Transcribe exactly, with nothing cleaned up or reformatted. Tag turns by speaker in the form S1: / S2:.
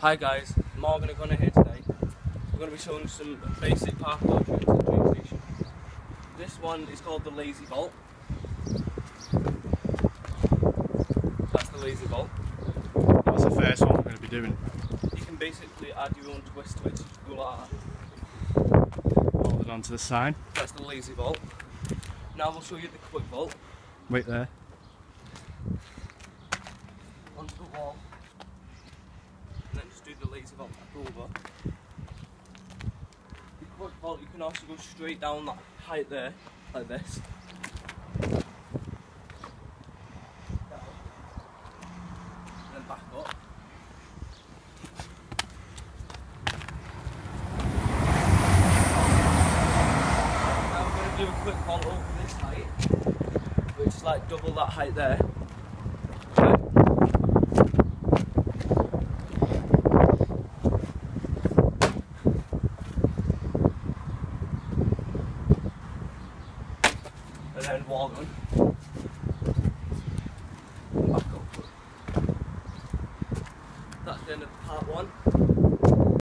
S1: Hi guys, Morgan are going to here today. We're going to be showing some basic parkour tricks at the train station. This one is called the lazy vault. That's the lazy vault.
S2: That's the first one we're going to be doing.
S1: You can basically add your own twist to it, so you can go like that.
S2: Hold it onto the sign.
S1: That's the lazy vault. Now we'll show you the quick vault.
S2: Wait there.
S1: Onto the wall. And then just do the lazy vault back over. The quick vault, you can also go straight down that height there, like this. Down. And then back up. Now we're going to do a quick vault over this height, which is like double that height there. And then wall run. Back up. That's the end of part one.